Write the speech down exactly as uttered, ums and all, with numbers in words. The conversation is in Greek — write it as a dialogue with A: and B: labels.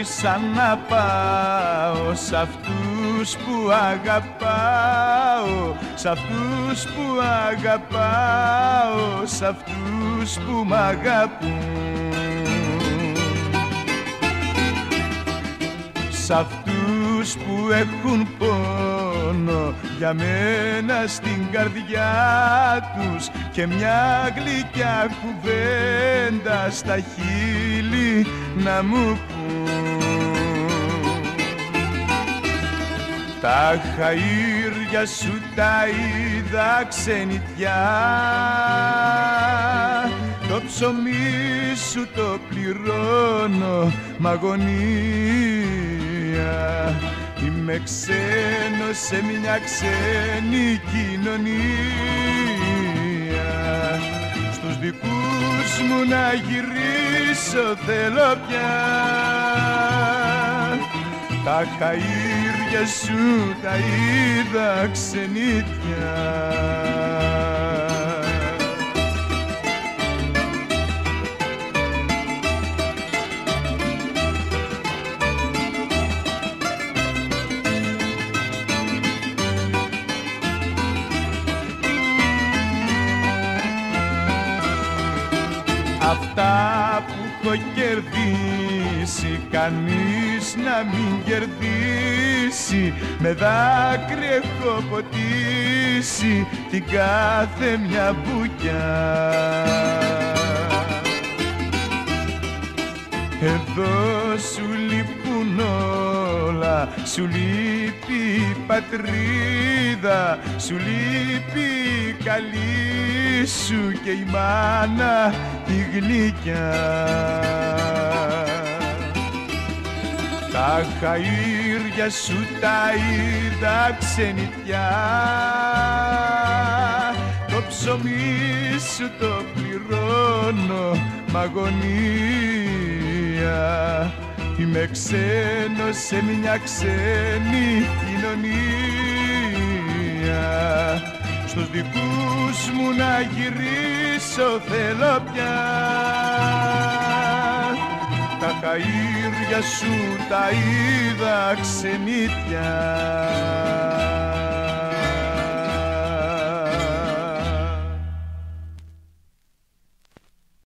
A: άφησα να πάω σ' αυτούς που αγαπάω, σ' αυτούς που αγαπάω, σ' αυτούς που μ' αγαπούν, σ' αυτούς που έχουν πόνο για μένα στην καρδιά τους και μια γλυκιά κουβέντα στα χείλη να μου πούν. Τα χαΐρια σου τα είδα ξενιτιά, το ψωμί σου το πληρώνω μ' αγωνία. Είμαι ξένος σε μια ξένη κοινωνία, στους δικούς μου να γυρίσω θέλω πια. Τα χαΐρια σου τα είδα ξενιτιά. Αυτά που έχω κερδίσει κανείς να μην κερδίσει, με δάκρυ έχω ποτίσει την κάθε μια μπουκιά. Εδώ σου λείπουν όλα, σου λείπει η πατρίδα, σου λείπει η καλή σου και η μάνα η γλυκιά. Τα χαΐρια σου τα είδα ξενιτιά, το ψωμί σου το πληρώνω μ' αγωνία. Είμαι ξένος σε μια ξένη κοινωνία, στους δικούς μου να γυρίσω θέλω πια. Τα χαΐρια σου τα είδα ξενιτιά.